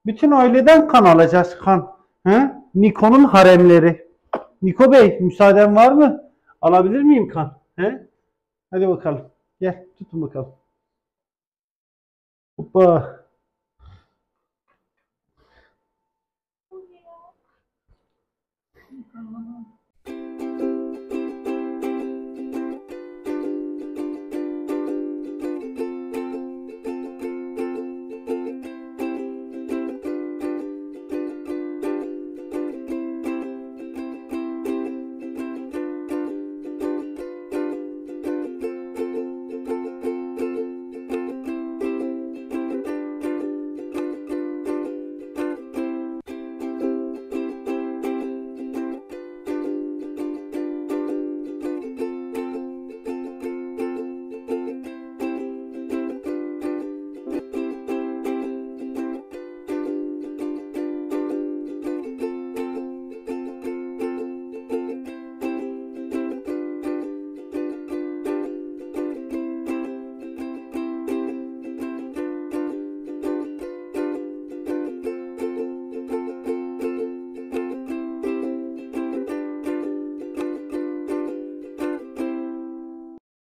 Bütün aileden kan alacağız, kan. He? Niko'nun haremleri. Niko Bey, müsaaden var mı? Alabilir miyim kan? He? Hadi bakalım. Gel, tutun bakalım. Hoppa.